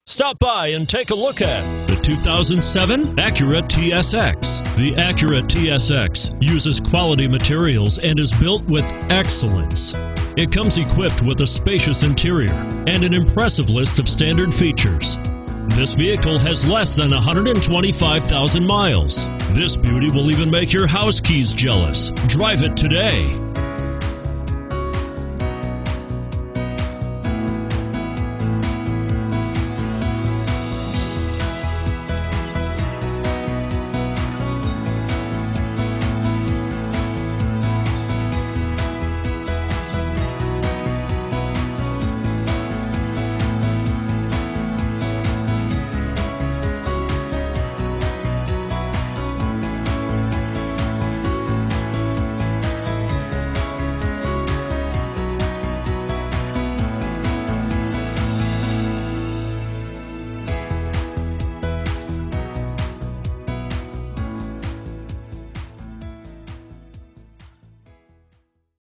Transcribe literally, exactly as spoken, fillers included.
Stop by and take a look at the two thousand seven Acura T S X. The Acura T S X uses quality materials and is built with excellence. It comes equipped with a spacious interior and an impressive list of standard features. This vehicle has less than one hundred twenty-five thousand miles. This beauty will even make your house keys jealous. Drive it today.